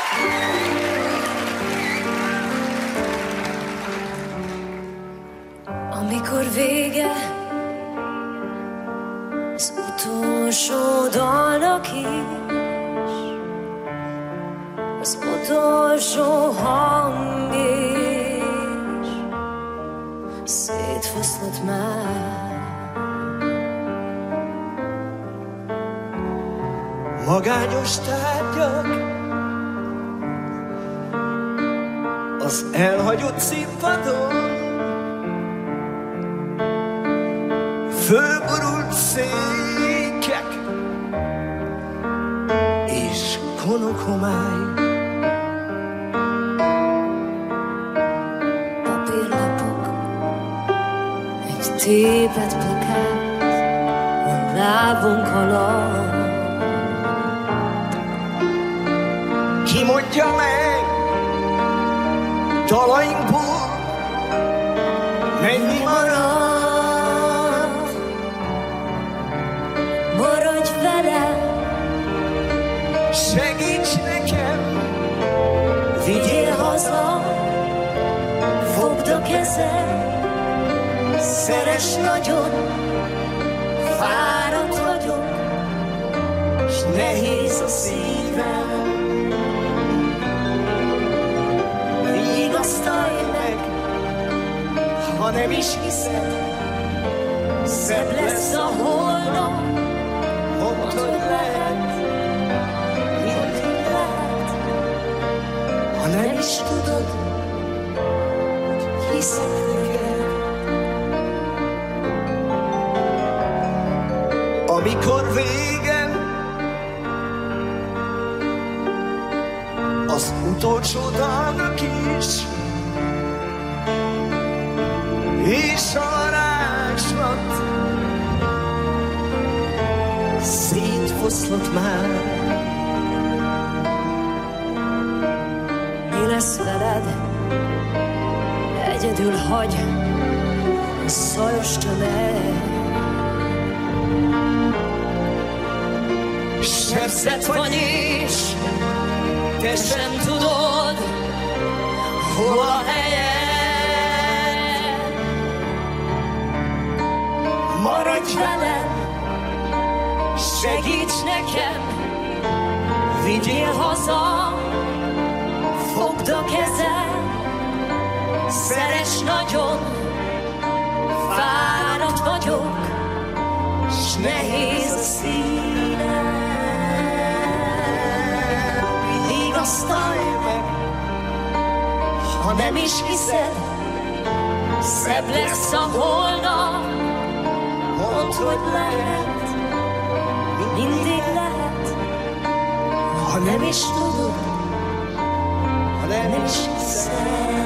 Amikor vége az utolsó dalnak is, az utolsó hang is szétfoszlott már. Magányos tárgyak az elhagyott színpadon, fölborult székek és konokomály. Papírlapok, egy tépet plakát a lábunk alatt. Ki mondja meg dalainkból, mennyi marad? Maradj velem, Segíts nekem, vigyél haza, fogd a kezem, szeress nagyon, fáradt vagyok, s nehéz a szívem. Vigasztalj meg, ha nem is hiszed, szebb lesz a holnap, mondd, hogy lehet, mindig lehet. ha nem is És tudod, hogy hiszek neked. amikor vége az utolsó dalnak is, és a varázslat szétfoszlott már. Mi lesz veled? Egyedül hagy a szajos tömeg. Sebzett vagy is, te sem tudod, hol a helyed. Maradj velem, segíts nekem, vigyél haza, fogd a kezem, szeress nagyon, fáradt vagyok, s nehéz a szívem. Vigasztalj meg, ha nem is hiszed, szebb lesz a holnap, mondd, hogy lehet, mindig lehet, ha nem is tudod, ha nem is hiszed.